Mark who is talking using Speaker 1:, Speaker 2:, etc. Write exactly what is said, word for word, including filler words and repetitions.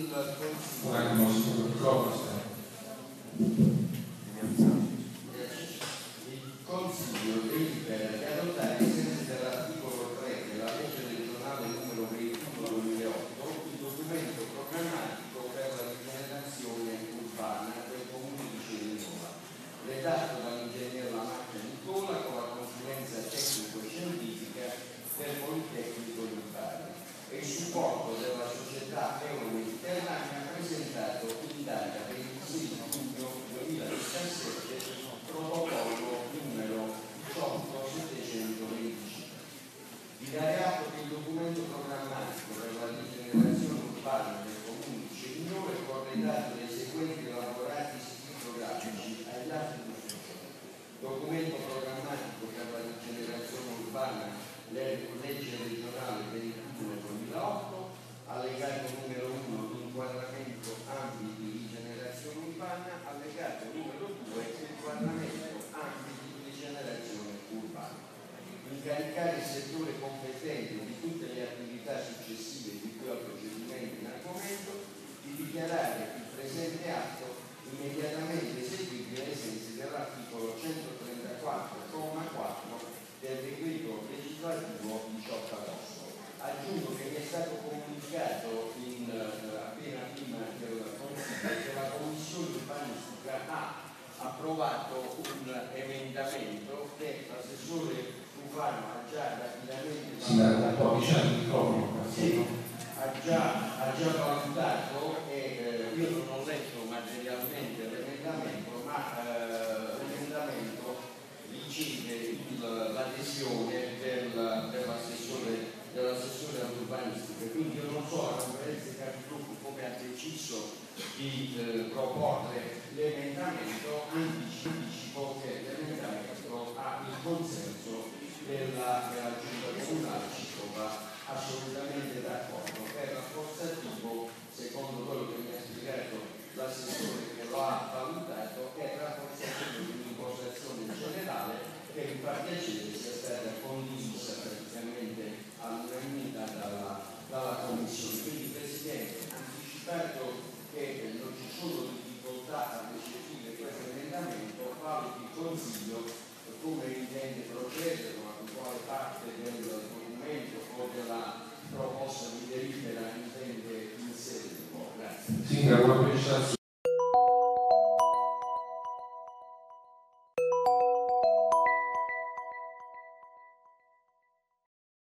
Speaker 1: un attimo sul microfono.
Speaker 2: Il Consiglio delibera di adottare ai sensi dell'articolo tre della legge regionale numero ventuno duemilaotto il documento programmatico per la rigenerazione urbana del comune di Cerinola, redatto dall'ingegner Lamacchia Nicola con la consulenza tecnico-scientifica del Politecnico di Bari e il supporto della società Euro-Mediterranea presentato in data ventisei giugno duemiladiciassette, protocollo numero diciotto settecentoventicinque. Di dare atto che il documento programmatico per la rigenerazione urbana del comune di Cerinola è corredato dai seguenti elaborati scrittografici agli atti d'ufficio. Documento programmatico per la rigenerazione urbana, legge regionale ventuno duemilaotto, allegato numero uno di inquadramento ambiti di rigenerazione urbana, allegato numero due inquadramento ambiti di rigenerazione urbana. Incaricare il settore competente di tutte le attività successive di cui al procedimento in argomento di dichiarare il presente atto immediatamente eseguibile ai sensi dell'articolo centotrentaquattro comma quattro del decreto legislativo diciotto agosto. Aggiungo che mi è stato comunicato in, uh, appena prima del Consiglio che la Commissione urbanistica ha approvato un emendamento che l'assessore Cufano ha già rapidamente
Speaker 1: valutato,
Speaker 2: sì, ha, già, ha già valutato e eh, io non ho letto materialmente l'emendamento, ma eh, l'emendamento riceve l'adesione del, dell'assessore dell'assessore all'urbanistica, quindi io non so la conferenza dei capigruppo come ha deciso di eh, proporre l'emendamento, anticipo che l'emendamento ha il consenso della, della giunta comunale, ci trova assolutamente d'accordo, è rafforzativo, secondo quello che mi ha spiegato l'assessore che lo ha valutato, è rafforzativo di un'impostazione generale che mi fa piacere sia stata condivisa praticamente all'unanimità dalla, dalla Commissione. Quindi Presidente, anticipato che non ci sono difficoltà a recepire questo emendamento, valuti il Consiglio come intende procedere, ma con quale parte del documento o della proposta di delibera intende inserire. Grazie.
Speaker 1: Sindaco, una precisazione.